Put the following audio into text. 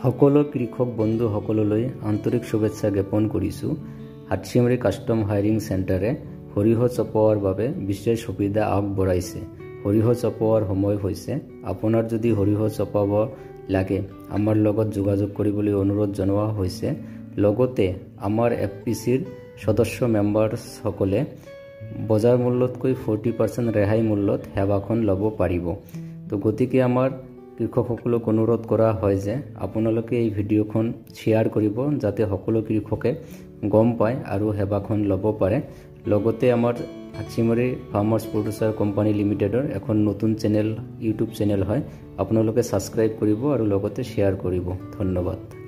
সকলো কৃষক বন্ধু সকললৈ আন্তৰিক শুভেচ্ছা জ্ঞাপন কৰিছোঁ। হাটশিমাৰী কাষ্টম হায়াৰিং চেণ্টাৰে সৰিয়হ চপোৱাৰ বাবে বিশেষ সুবিধা আগবঢ়াইছে। সৰিয়হ চপোৱাৰ সময় হৈছে। আপোনাৰ যদি সৰিয়হ চপাব লাগে আমাৰ লগত যোগাযোগ কৰিবলৈ অনুৰোধ জনোৱা হৈছে। লগতে আমাৰ এফপিচিৰ সদস্য মেম্বাৰসকলে বজাৰ মূল্যতকৈ 40% ৰেহাই মূল্যত সেৱাখন ল'ব পাৰিব। তো গতিকে আমাৰ কৃষকসকলক অনুৰোধ কৰা হয় যে আপোনালোকে এই ভিডিঅ'খন শ্বেয়াৰ কৰিব যাতে সকলো কৃষকে গম পায় আৰু সেৱাখন ল'ব পাৰে। লগতে আমাৰ হাটশিমাৰী ফাৰ্মাৰ্ছ প্ৰডিউচাৰ কোম্পানী লিমিটেডৰ এখন নতুন চেনেল ইউটিউব চেনেল হয়, আপোনালোকে ছাবস্ক্ৰাইব কৰিব আৰু লগতে শ্বেয়াৰ কৰিব। ধন্যবাদ।